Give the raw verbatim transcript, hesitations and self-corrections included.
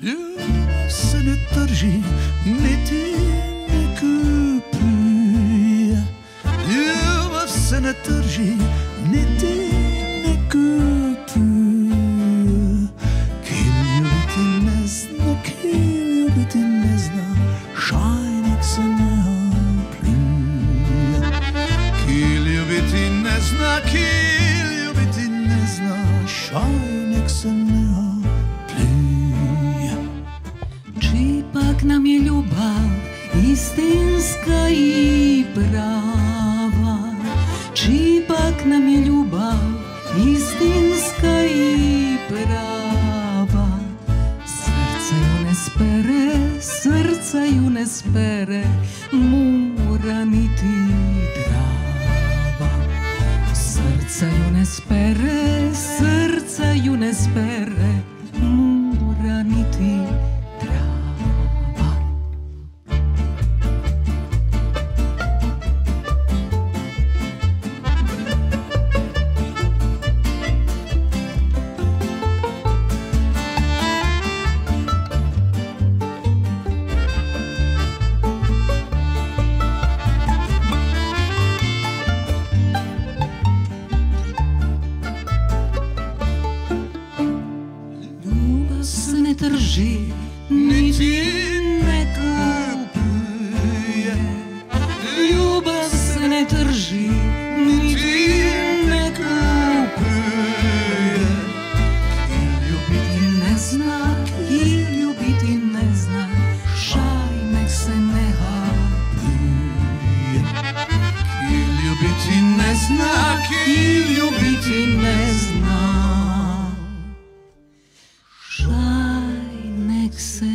Ljubav se ne trži, niti ne kupuje. Ljubav se ne trži, niti ne kupuje. Ki ljubiti ne zna, ki ljubiti ne zna, šajnik se ne opljuje. Ki ljubiti ne zna, ki ljubiti ne zna, šajnik se ne opljuje. Čipak nam je ljubav istinska i prava. Čipak nam je ljubav istinska i prava. Srce ju ne spere, srce ju ne spere, mura niti drava. Srce ju ne spere, srce ju ne spere, mura niti drava. Se ne trži, niti ne kupuje. Ljubav se ne trži, niti ne kupuje. Ki ljubiti ne zna, ki ljubiti ne zna, šajnek se ne hapuje. Ki ljubiti ne zna, ki ljubiti ne zna, šajnek se